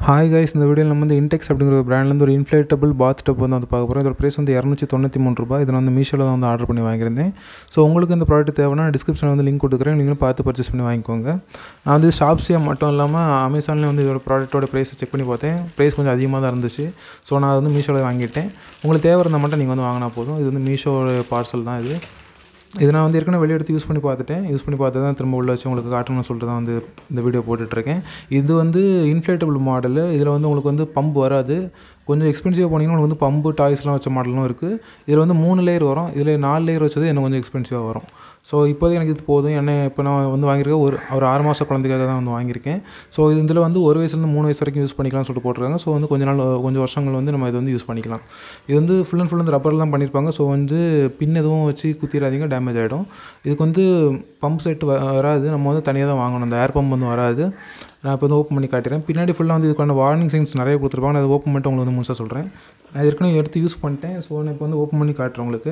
Hi guys, இந்த வீடியோவில் நம்ம வந்து இன்டெக்ஸ் அப்படிங்கிற ஒரு பிராண்ட்லேருந்து ஒரு இன்ஃப்ளேட்டபிள் பாத் டப் வந்து பார்க்க போகிறோம். இதோட ப்ரைஸ் வந்து ₹293. இதை வந்து மீஷோவில் வந்து ஆர்டர் பண்ணி வாங்கியிருந்தேன். ஸோ உங்களுக்கு இந்த ப்ராடக்ட் தேவைன்னா டிஸ்கிரிப்ஷனில் வந்து லிங்க் கொடுக்குறேன், நீங்களும் பார்த்து பர்ச்சேஸ் பண்ணி வாங்கிக்கோங்க. நான் வந்து ஷாப்ஸியாக மட்டும் இல்லாமல் அமேசான்லேயும் வந்து இதோட ப்ராடக்ட்டோட ப்ரைஸை செக் பண்ணி பார்த்தேன். ப்ரைஸ் கொஞ்சம் அதிகமாக தான் இருந்துச்சு. ஸோ நான் வந்து மீஷோவில் வாங்கிட்டேன். உங்களுக்கு தேவை இருந்தால் மட்டும் நீங்கள் வந்து வாங்கினா போதும். இது வந்து மீஷோட பார்சல் தான் இது நான் வந்து ஏற்கனவே வெளியே எடுத்து யூஸ் பண்ணி பார்த்து தான் திரும்ப உள்ள வச்சு உங்களுக்கு காட்டணும்னு சொல்லிட்டு தான் வந்து இந்த வீடியோ போட்டுட்ருக்கேன். இது வந்து இன்ஃப்ளேட்டபிள் மாடலு. இதில் வந்து உங்களுக்கு வந்து பம்ப் வராது. கொஞ்சம் எக்ஸ்பென்சிவாக போனீங்கன்னா உங்களுக்கு வந்து பம்பு டாய்ஸ்லாம் வச்ச மாடலும் இருக்குது. இதில் வந்து 3 லேயர் வரும். இதில் 4 லேயர் வச்சது எனக்கு கொஞ்சம் எக்ஸ்பென்சிவாக வரும். ஸோ இப்போதைக்கு எனக்கு இது போதும். இப்போ நான் வந்து வாங்கியிருக்கேன் ஒரு 6 மாத குழந்தைக்காக தான் வந்து வாங்கியிருக்கேன். ஸோ இதில் வந்து 1 வயசுலேருந்து 3 வயசு வரைக்கும் யூஸ் பண்ணிக்கலாம்னு சொல்லிட்டு போட்டிருக்காங்க. ஸோ வந்து கொஞ்சம் வருஷங்கள் வந்து நம்ம இது வந்து யூஸ் பண்ணிக்கலாம். இது வந்து ஃபுல் அண்ட் ஃபுல் வந்து ரப்பரில் தான் பண்ணியிருப்பாங்க. ஸோ வந்து பின் எதுவும் வச்சு குத்திடாதீங்க, டேமேஜ் ஆகிடும். இதுக்கு வந்து பம்ப் செட் வராது. நம்ம வந்து தனியாக தான் வாங்கணும். அந்த ஏர் பம்ப் வந்து வராது. நான் இப்போ வந்து ஓப்பன் பண்ணி காட்டுறேன். பின்னாடி ஃபுல்லாக வந்து இதுக்கான வார்னிங் சைன்ஸ் நிறைய கொடுத்துருப்பாங்க. நான் அதை ஓப்பன் பண்ணிட்டு உங்களுக்கு வந்து முழுசாக சொல்கிறேன். நான் ஏற்கனவே எடுத்து யூஸ் பண்ணிட்டேன். ஸோ நான் இப்போ வந்து ஓப்பன் பண்ணி காட்டுறேன் உங்களுக்கு.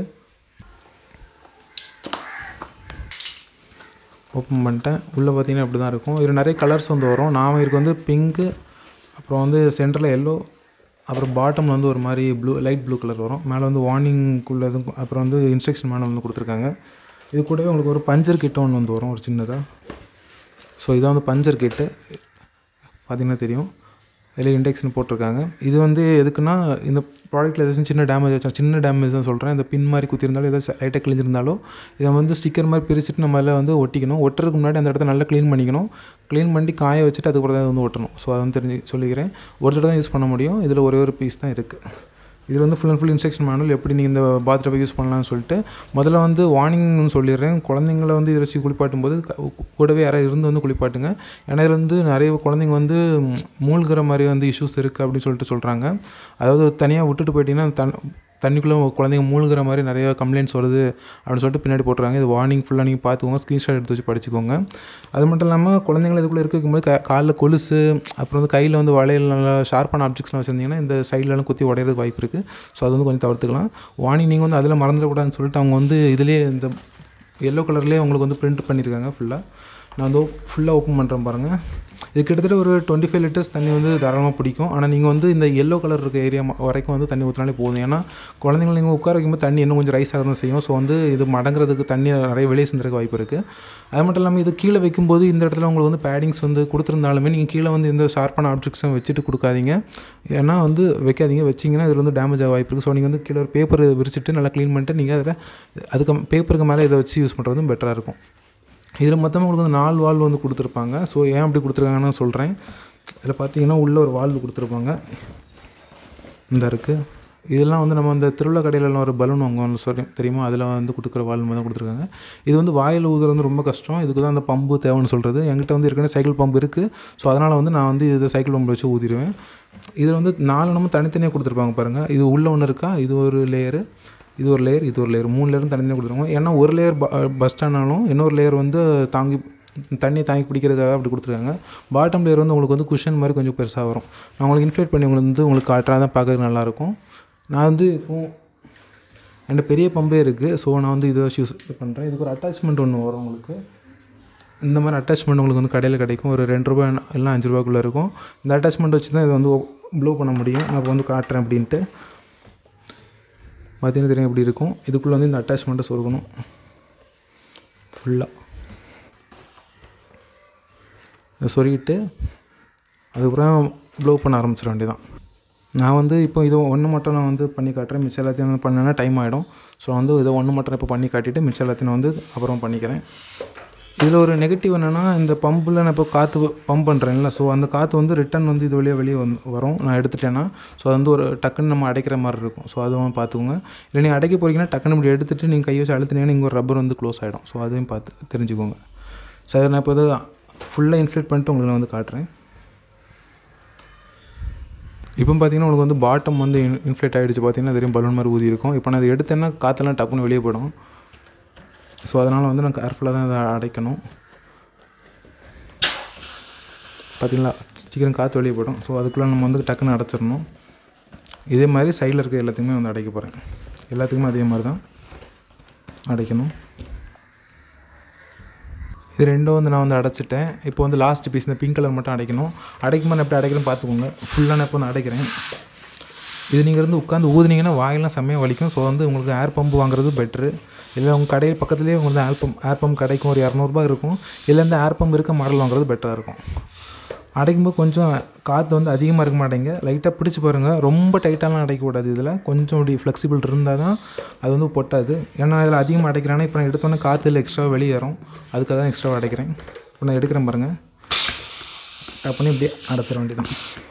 ஓப்பன் பண்ணிட்டேன். உள்ளே பார்த்தீங்கன்னா இப்படி தான் இருக்கும். இதில் நிறைய கலர்ஸ் வந்து வரும். நான் இதுக்கு வந்து பிங்க்கு, அப்புறம் வந்து சென்டரில் எல்லோ, அப்புறம் பாட்டமில் வந்து ஒரு மாதிரி லைட் ப்ளூ கலர் வரும். மேலே வந்து வார்னிங்குள்ளதும், அப்புறம் வந்து இன்ஸ்ட்ரக்ஷன் மேலே வந்து கொடுத்துருக்காங்க. இது கூடவே உங்களுக்கு ஒரு பஞ்சர் கிட்ட ஒன்று வந்து வரும், ஒரு சின்னதாக. ஸோ இதான் வந்து பஞ்சர் கிட்டு பார்த்திங்கன்னா தெரியும். இதில் இண்டெக்ஸ்னு போட்டிருக்காங்க. இது வந்து எதுக்குன்னா, இந்த ப்ராடக்ட்டில் ஏதாச்சும் சின்ன டேமேஜ் தான் சொல்கிறேன். இந்த பின் மாதிரி குத்திருந்தாலும் ஏதாச்சும் லைட்டாக கிழிஞ்சிருந்தாலும் இதை வந்து ஸ்டிக்கர் மாதிரி பிரிச்சுட்டு நம்ம அதில் வந்து ஒட்டிக்கணும். ஒட்டுறதுக்கு முன்னாடி அந்த இடத்த நல்லா க்ளீன் பண்ணிக்கணும். க்ளீன் பண்ணி காய வச்சுட்டு அதுக்கப்புறம் தான் வந்து ஒட்டணும். ஸோ அதை வந்து சொல்லிக்கிறேன். ஒரு தடவை தான் யூஸ் பண்ண முடியும். இதில் ஒரே ஒரு பீஸ் தான் இருக்குது. இதில் வந்து full and full instruction manual, எப்படி நீங்கள் இந்த பாத்ரூமை யூஸ் பண்ணலாம்னு சொல்லிட்டு. முதல்ல வந்து வார்னிங்னு சொல்லிடுறேன். குழந்தைங்கள வந்து இதை வச்சு குளிப்பாட்டும் போது கூடவே யாராவது இருந்து வந்து குளிப்பாட்டுங்க. ஏன்னா இதில் வந்து நிறைய குழந்தைங்க வந்து மூழ்கிற மாதிரி வந்து இஷ்யூஸ் இருக்குது அப்படின்னு சொல்லிட்டு சொல்கிறாங்க. அதாவது தனியாக விட்டுட்டு போயிட்டீங்கன்னா தண்ணிக்குள்ளே குழந்தைங்க மூழ்கிற மாதிரி நிறைய கம்ப்ளைண்ட்ஸ் வருது அப்படின்னு சொல்லிட்டு பின்னாடி போட்டுருக்காங்க. இது வார்னிங் ஃபுல்லாக நீங்கள் பார்த்துக்கோங்க, ஸ்க்ரீன்ஷாட் எடுத்து வச்சு படிச்சுக்கோங்க. அது மட்டும் இல்லாமல் குழந்தைங்களை இதுக்குள்ளே இருக்கும்போது காலில் கொலுசு, அப்புறம் வந்து கையில் வந்து வளையல், நல்லா ஷார்ப்பான ஆப்ஜெக்ட்ஸ்லாம் வச்சுருந்தீங்கன்னா இந்த சைட்லலாம் குத்தி உடையிறதுக்கு வாய்ப்பு இருக்குது. ஸோ அது வந்து கொஞ்சம் தவிர்த்துக்கலாம். வார்னிங் நீங்கள் வந்து அதில் மறந்துடக்கூடாதுன்னு சொல்லிட்டு அவங்க வந்து இதிலே இந்த எல்லோ கலர்லேயே உங்களுக்கு வந்து பிரிண்ட் பண்ணியிருக்காங்க ஃபுல்லாக. நான் வந்து ஃபுல்லாக ஓப்பன் பண்ணுறேன் பாருங்கள். இது கிட்டத்தட்ட ஒரு 25 லிட்டர்ஸ் தண்ணி வந்து தாராளமாக பிடிக்கும். ஆனால் நீங்கள் வந்து இந்த எல்லோ கலர் இருக்க ஏரியா வரைக்கும் வந்து தண்ணி ஊற்றினாலே போதும். ஏன்னா குழந்தைங்களை நீங்கள் உட்கார வைக்கும்போது தண்ணி இன்னும் கொஞ்சம் ரைஸ் ஆக தான் செய்யும். ஸோ வந்து இது மடங்கிறதுக்கு தண்ணி நிறைய வெளியே செஞ்சுருக்க வாய்ப்பு இருக்குது. அது மட்டும் இல்லாமல் இது கீழே வைக்கும்போது இந்த இடத்துல உங்களுக்கு வந்து பேடிங்ஸ் வந்து கொடுத்துருந்தாலுமே நீங்கள் கீழே வந்து இந்த ஷார்ப்பான ஆப்ஜெக்ட்ஸும் வச்சுட்டு கொடுக்காதீங்க. ஏன்னா வந்து வைக்காதீங்க. வச்சிங்கன்னா இதில் வந்து டேமேஜ் ஆக வாய்ப்பு இருக்குது. ஸோ நீங்கள் வந்து கீழே ஒரு பேப்பர் விரிச்சிட்டு நல்லா க்ளீன் பண்ணிட்டு நீங்கள் அதில் அதுக்கு பேப்பருக்கு மேலே இதை வச்சு யூஸ் பண்ணுறதும் பெட்டராக இருக்கும். இதில் மொத்தமாக உங்களுக்கு வந்து 4 வால்வு வந்து கொடுத்துருப்பாங்க. ஸோ ஏன் அப்படி கொடுத்துருக்காங்கன்னு சொல்கிறேன். இதில் பார்த்தீங்கன்னா உள்ளே ஒரு வால்வு கொடுத்துருப்பாங்க. இந்த இருக்குது. இதெல்லாம் வந்து நம்ம அந்த திருவிழா கடையிலலாம் ஒரு பலூன் வாங்குவோம்னு சொல்லி தெரியுமா, அதில் வந்து கொடுக்குற வால்வு தான் கொடுத்துருக்காங்க. இது வந்து வாயில் ஊதுறது வந்து ரொம்ப கஷ்டம். இதுக்கு தான் அந்த பம்பு தேவைன்னு சொல்கிறது. என்கிட்ட வந்து ஏற்கனவே சைக்கிள் பம்பு இருக்குது. ஸோ அதனால் வந்து நான் வந்து இதை சைக்கிள் பம்பு வச்சு ஊதிடுவேன். இதில் வந்து 4 நம்ம தனித்தனியாக கொடுத்துருப்பாங்க பாருங்கள். இது உள்ளே ஒன்று இருக்கா, இது ஒரு லேயரு, இது ஒரு லேயர், இது ஒரு லேயர், 3 லேயரும் தனித்தனியாக கொடுத்துருவாங்க. ஏன்னா ஒரு லேயர் பஸ்ட் ஆனாலும் இன்னொரு லேயர் வந்து தண்ணியை தாங்கி பிடிக்கிறதுக்காக அப்படி கொடுத்துருக்காங்க. பாட்டம் லேயர் வந்து உங்களுக்கு வந்து குஷன் மாதிரி கொஞ்சம் பெருசாக வரும். நான் உங்களுக்கு இன்ஃப்ளேட் பண்ணி உங்களுக்கு காட்டுறா தான் பார்க்கறதுக்கு நல்லாயிருக்கும். நான் வந்து இப்போது என்கிட்ட பெரிய பம்பே இருக்குது. ஸோ நான் வந்து இதை வச்சு யூஸ் பண்ணுறேன். இதுக்கு ஒரு அட்டாச்மெண்ட் ஒன்று வரும் உங்களுக்கு. இந்த மாதிரி அட்டாச்மெண்ட் உங்களுக்கு வந்து கடையில் கிடைக்கும். ஒரு ₹2 இல்லை ₹5 இருக்கும். இந்த அட்டாச்மெண்ட் வச்சு தான் இதை வந்து ப்ளோ பண்ண முடியும். நான் இப்போ வந்து காட்டுறேன் அப்படின்ட்டு. பார்த்தீங்கன்னா தெரியும் எப்படி இருக்கும். இதுக்குள்ளே வந்து இந்த அட்டாச்மெண்ட்டை சொருகணும் ஃபுல்லாக. இதை சொருகிட்டு அதுக்கப்புறம் ப்ளோ பண்ண ஆரம்பிச்சிட வேண்டியதான். நான் வந்து இப்போ இது ஒன்று மட்டும் நான் வந்து பண்ணி காட்டுறேன். மிச்சம் எல்லாத்தையும் வந்து பண்ணேன்னா டைம் ஆகிடும். ஸோ வந்து இதை ஒன்று மட்டும் இப்போ பண்ணி காட்டிட்டு மிச்சம் எல்லாத்தையும் வந்து அப்புறம் பண்ணிக்கிறேன். இதில் ஒரு நெகட்டிவ் என்னென்னா, இந்த பம்பில் நான் இப்போ காற்று பம்ப் பண்ணுறேன்ல, ஸோ அந்த காற்று வந்து ரிட்டன் வந்து இது வழியாக வெளியே வரும். நான் எடுத்துட்டேன்னா ஸோ அது வந்து ஒரு டக்குன்னு நம்ம அடைக்கிற மாதிரி இருக்கும். ஸோ அதுவும் பார்த்துக்கோங்க. இல்லை நீங்கள் அடைக்க போகிறீங்கன்னா டக்குன்னு இப்படி எடுத்துகிட்டு நீங்கள் கை வச்சு அழுத்தினீங்கன்னா இங்கே ஒரு ரப்பர் வந்து க்ளோஸ் ஆகிடும். ஸோ அதையும் பார்த்து தெரிஞ்சுக்கோங்க. சரி, நான் இப்போ ஃபுல்லாக இன்ஃப்ளேட் பண்ணிட்டு உங்களுக்கு நான் வந்து காட்டுறேன். இப்போ பார்த்தீங்கன்னா உங்களுக்கு வந்து பாட்டம் வந்து இன்ஃப்ளேட் ஆகிடுச்சு. பார்த்தீங்கன்னா தெரியும், பலூன் மாதிரி ஊதி இருக்கும். இப்போ நான் அதை எடுத்தேன்னா காற்றெல்லாம் டக்குன்னு வெளியே போயிடும். ஸோ அதனால் வந்து நான் கேர்ஃபுல்லாக தான் அதை அடைக்கணும். பார்த்திங்களா, சீக்கிரம் காற்று வெளியே போய்டும். ஸோ அதுக்குள்ளே நம்ம வந்து டக்குன்னு அடைச்சிடணும். இதே மாதிரி சைடில் இருக்க எல்லாத்துக்குமே வந்து அடைக்க போகிறேன். எல்லாத்துக்குமே அதே மாதிரி தான் அடைக்கணும். இது ரெண்டும் வந்து நான் வந்து அடைச்சிட்டேன். இப்போ வந்து லாஸ்ட் பீஸ் இந்த பிங்க் கலர் மட்டும் அடைக்கணும். அடைக்கும்போது நான் எப்படி அடைக்கிறேன்னு பார்த்துக்கோங்க. ஃபுல்லாக நான் இப்போ வந்து அடைக்கிறேன். இது நீங்கள் இருந்து உட்காந்து ஊதுனீங்கன்னா வாயெல்லாம் செம்மையாக வலிக்கும். ஸோ வந்து உங்களுக்கு ஏர் பம்பு வாங்குறது பெட்ரு. இல்லை உங்கள் கடையில் பக்கத்துலேயே உங்களுக்கு ஏர் பம்ப் கிடைக்கும், ஒரு இரநூறுபா இருக்கும். இல்லைருந்து ஏர் பம்ப் இருக்க மாடல் வாங்குறது பெட்டராக இருக்கும். அடைக்கும்போது கொஞ்சம் காற்று வந்து அதிகமாக இருக்க மாட்டேங்க, லைட்டாக பிடிச்சி பாருங்கள். ரொம்ப டைட்டாலாம் அடைக்கக்கூடாது. இதில் கொஞ்சம் அப்படி ஃப்ளெக்சிபிள் இருந்தால் தான் அது வந்து பொட்டாது. ஏன்னா இதில் அதிகமாக அடைக்கிறானா இப்போ நான் எடுத்தோன்னே காற்று இல்லை எக்ஸ்ட்ரா வெளியேறும். அதுக்காக தான் எக்ஸ்ட்ரா அடைக்கிறேன். இப்போ நான் எடுக்கிறேன் பாருங்கள். டப் பண்ணி இப்படியே அடைச்சிட வேண்டியதான்.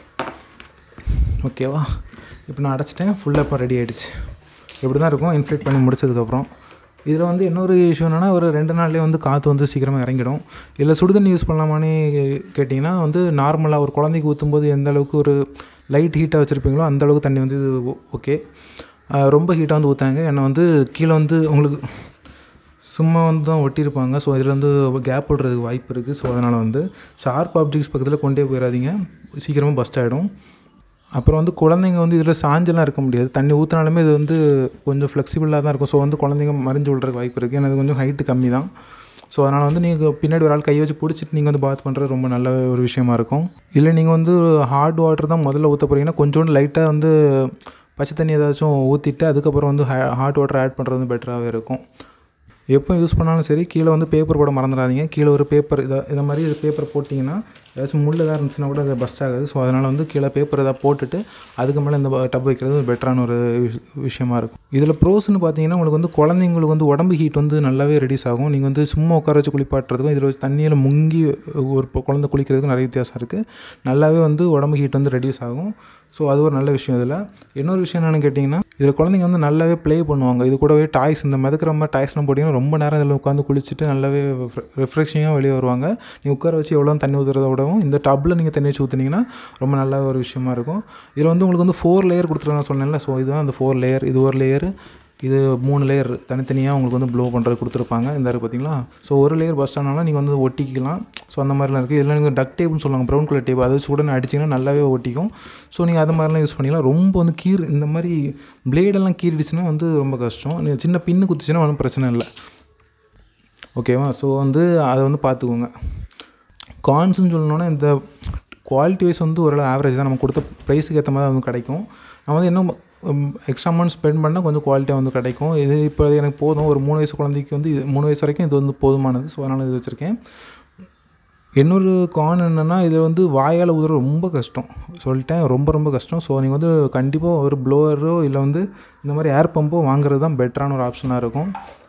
ஓகேவா? இப்போ நான் அடைச்சிட்டேன். ஃபுல்லாக இப்போ ரெடி ஆகிடுச்சு. இப்படி தான் இருக்கும் இன்ஃப்ளேட் பண்ணி முடிச்சதுக்கப்புறம். இதில் வந்து இன்னொரு இஷ்யூ என்னென்னா, ஒரு 2 நாள்லேயே வந்து காற்று வந்து சீக்கிரமாக இறங்கிடும். இல்லை சுடுதண்ணி யூஸ் பண்ணலாமான்னு கேட்டிங்கன்னா வந்து நார்மலாக ஒரு குழந்தைக்கு ஊற்றும்போது எந்த அளவுக்கு ஒரு லைட் ஹீட்டாக வச்சுருப்பீங்களோ அந்தளவுக்கு தண்ணி வந்து இது ஓகே. ரொம்ப ஹீட்டாக வந்து ஊற்றாங்க. ஏன்னா வந்து கீழே வந்து உங்களுக்கு சும்மா வந்து தான் ஒட்டியிருப்பாங்க. ஸோ இதில் வந்து கேப் விடுறதுக்கு வாய்ப்பு இருக்குது. ஸோ அதனால் வந்து ஷார்ப் ஆப்ஜெக்ட்ஸ் பக்கத்தில் கொண்டே போயிடாதீங்க, சீக்கிரமாக பஸ்ட் ஆகிடும். அப்புறம் வந்து குழந்தைங்க வந்து இதில் சாஞ்செல்லாம் இருக்க முடியாது. தண்ணி ஊற்றினாலுமே இது வந்து கொஞ்சம் ஃப்ளெக்சிபிளாக தான் இருக்கும். ஸோ வந்து குழந்தைங்க மறைஞ்சு விட்றதுக்கு வாய்ப்பு இருக்குது. ஏன்னா இது கொஞ்சம் ஹைட்டு கம்மி தான். ஸோ அதனால் வந்து நீங்கள் பின்னாடி ஒரு ஆள் கை வச்சு பிடிச்சிட்டு நீங்கள் வந்து பாத் பண்ணுறது ரொம்ப நல்ல ஒரு விஷயமா இருக்கும். இல்லை நீங்கள் வந்து ஹாட் வாட்டர் தான் முதல்ல ஊற்ற போகிறீங்கன்னா கொஞ்சோண்டு லைட்டாக வந்து பச்சை தண்ணி ஏதாச்சும் ஊற்றிட்டு அதுக்கப்புறம் வந்து ஹாட் வாட்டர் ஆட் பண்ணுறது வந்து பெட்டராகவே இருக்கும். எப்போ யூஸ் பண்ணாலும் சரி கீழே வந்து பேப்பர் போட மறந்துடாதீங்க. கீழே ஒரு பேப்பர் இதை மாதிரி பேப்பர் போட்டிங்கன்னா ஏதாச்சும் முள் எதாவது இருந்துச்சுன்னா கூட அது பஸ்ட் ஆகாது. ஸோ அதனால் வந்து கீழே பேப்பர் எதாவது போட்டுட்டு அதுக்கு மேலே இந்த டப் வைக்கிறது பெட்டரான ஒரு விஷயமா இருக்கும். இதில் ப்ரோஸ்ன்னு பார்த்தீங்கன்னா உங்களுக்கு வந்து குழந்தைங்களுக்கு வந்து உடம்பு ஹீட் வந்து நல்லாவே ரெடியூஸ் ஆகும். நீங்கள் வந்து சும்மா உட்கார வச்சு குளிப்பாட்டுறதுக்கும் இதில் வச்சு தண்ணியில் முங்கி ஒரு குழந்தை குளிக்கிறதுக்கும் நிறைய வித்தியாசம் இருக்குது. நல்லாவே வந்து உடம்பு ஹீட் வந்து ரெடியூஸ் ஆகும். ஸோ அது ஒரு நல்ல விஷயம். இதில் இன்னொரு விஷயம் என்னென்னு கேட்டிங்கன்னா, இதில் குழந்தைங்க வந்து நல்லாவே ப்ளே பண்ணுவாங்க. இது கூடவே டாய்ஸ் இந்த மிதக்கிற மாதிரி டாய்ஸ்லாம் போட்டிங்கன்னா ரொம்ப நேரம் இதில் உட்காந்து குளிச்சுட்டு நல்லாவே ரிஃப்ரெஷிங்காக வெளியே வருவாங்க. நீங்கள் உட்கார வச்சு எவ்வளோ தண்ணி ஊற்றுறத விடவும் இந்த டப்பில் நீங்கள் தண்ணி வச்சு ஊற்றுனீங்கன்னா ரொம்ப நல்ல ஒரு விஷயமா இருக்கும். இதில் வந்து உங்களுக்கு வந்து 4 லேயர் கொடுத்துருக்காங்க சொன்னேன்ல. ஸோ இதுதான் அந்த 4 லேயர். இது ஒரு லேயர், இது 3 லேயர் தனித்தனியாக உங்களுக்கு வந்து ப்ளோ பண்ணுறது கொடுத்துருப்பாங்க. இந்த இருக்குது பார்த்தீங்களா? ஸோ ஒரு லேயர் பஸ்ட் ஆனாலும் நீங்கள் வந்து ஒட்டிக்கலாம். ஸோ அந்த மாதிரிலாம் இருக்குது. இதில் நீங்கள் டக் டேப்னு சொல்லுவாங்க, ப்ரௌன் கலர் டேப். அதை உடனே அடிச்சிங்கன்னா நல்லாவே ஒட்டிக்கும். ஸோ நீங்கள் அது மாதிரிலாம் யூஸ் பண்ணிக்கலாம். ரொம்ப வந்து இந்த மாதிரி பிளேடெல்லாம் கீறிடுச்சுன்னா வந்து ரொம்ப கஷ்டம். நீங்கள் சின்ன பின்னு குத்துச்சுன்னா ஒன்றும் பிரச்சனை இல்லை. ஓகேவா? ஸோ வந்து அதை வந்து பார்த்துக்கோங்க. கான்ஸ்ன்னு சொல்லணுன்னா இந்த குவாலிட்டி வைஸ் வந்து ஓரளவு ஆவரேஜ் தான். நம்ம கொடுத்த ப்ரைஸுக்கு ஏற்ற மாதிரி வந்து கிடைக்கும். நான் வந்து இன்னும் எக்ஸ்ட்ரா அமௌண்ட் ஸ்பெண்ட் பண்ணால் கொஞ்சம் குவாலிட்டியாக வந்து கிடைக்கும். இது இப்போ எனக்கு போதும். ஒரு 3 வயசு குழந்தைக்கு வந்து 3 வயசு வரைக்கும் இது வந்து போதுமானது. ஸோ அதனால் இது வச்சுருக்கேன். இன்னொரு கான் என்னென்னா, இது வந்து வாயால் ஊதுற ரொம்ப கஷ்டம். சொல்லிட்டேன், ரொம்ப ரொம்ப கஷ்டம். ஸோ நீங்கள் வந்து கண்டிப்பாக ஒரு ப்ளோவரோ இல்லை வந்து இந்த மாதிரி ஏர் பம்போ வாங்குறது தான் பெட்டரான ஒரு ஆப்ஷனாக இருக்கும்.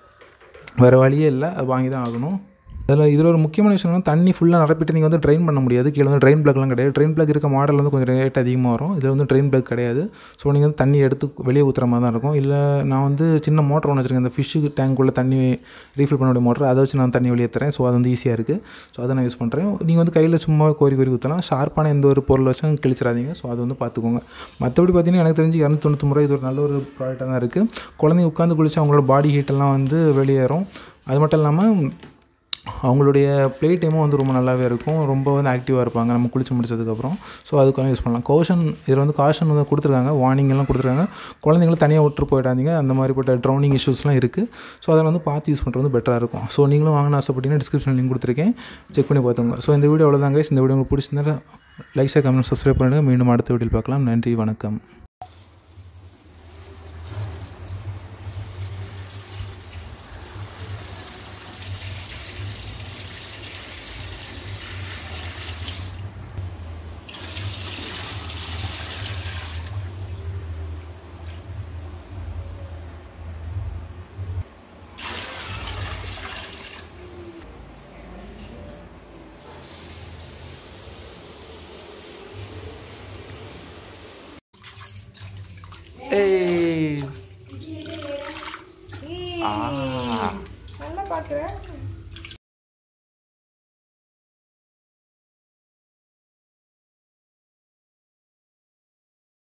வேறு வழியே இல்லை, அது வாங்கி தான் ஆகணும். இதில் ஒரு முக்கியமான விஷயம் என்னன்னா, தண்ணி ஃபுல்லாக நிரப்பிட்டு நீங்கள் வந்து ட்ரெயின் பண்ண முடியாது. கீழே வந்து ட்ரெயின் பிளக்லாம் கிடையாது. ட்ரெயின் பிளக் இருக்க மாடல் வந்து கொஞ்சம் ரேட் அதிகமாக வரும். இதில் வந்து ட்ரெயின் பிளக் கிடையாது. ஸோ நீங்கள் வந்து தண்ணி எடுத்து வெளியே ஊற்றுற மாதிரி தான் இருக்கும். இல்லை நான் வந்து சின்ன மோட்டர் ஒன்று வச்சுருக்கேன். இந்த ஃபிஷ்ஷுக்கு டேங்க்குள்ளே தண்ணி ரீஃபில் பண்ண முடிய மோட்டர், அதை வச்சு நான் தண்ணி வெளியே தரேன். ஸோ அது வந்து ஈஸியாக இருக்குது. ஸோ அதை நான் யூஸ் பண்ணுறேன். நீங்கள் வந்து கையில் சும்மா கோரி ஊற்றலாம். ஷார்ப்பான எந்த ஒரு பொருள் வச்சும் கிழிச்சிடாதீங்க. ஸோ அது வந்து பார்த்துக்கோங்க. மற்றபடி பார்த்தீங்கன்னா எனக்கு தெரிஞ்சு 299 ரூபா இது ஒரு நல்ல ஒரு ப்ராடக்டாக தான் இருக்குது. குழந்தைங்க உட்காந்து குளிச்சு அவங்களோட பாடி ஹீட்டெல்லாம் வந்து வெளியேறும். அது மட்டும் இல்லாமல் அவங்களுடைய ப்ளே டைமும் வந்து ரொம்ப நல்லாவே இருக்கும். ரொம்ப வந்து ஆக்டிவாக இருப்பாங்க நம்ம குளிச்சு முடிச்சதுக்கப்புறம். ஸோ அதுக்கான யூஸ் பண்ணலாம். இதில் வந்து காஷன் வந்து கொடுத்துருக்காங்க, வார்னிங் எல்லாம் கொடுத்துருக்காங்க. குழந்தைங்களும் தனியாக விட்டு போயிடாதீங்க. அந்த மாதிரிப்பட்ட ட்ரௌனிங் இஷ்யூஸ்லாம் இருக்குது. ஸோ அதில் வந்து பார்த்து யூஸ் பண்ணுறது வந்து பெட்டராக இருக்கும். ஸோ நீங்களும் வாங்கின ஆசைப்பட்டீங்கன்னா டிஸ்கிரிப்ஷன் லிங்க் கொடுத்துருக்கேன், செக் பண்ணி பார்த்துங்க. ஸோ இந்த வீடியோ அவ்வளோதாங்க. இந்த வீடியோ உங்களுக்கு பிடிச்சிருந்தா லைக், ஷேர், கமெண்ட், சப்ஸ்கிரைப் பண்ணிடுங்க. மீண்டும் அடுத்த வீடியோவில் பார்க்கலாம். நன்றி, வணக்கம். நல்லா பார்க்குறேன்.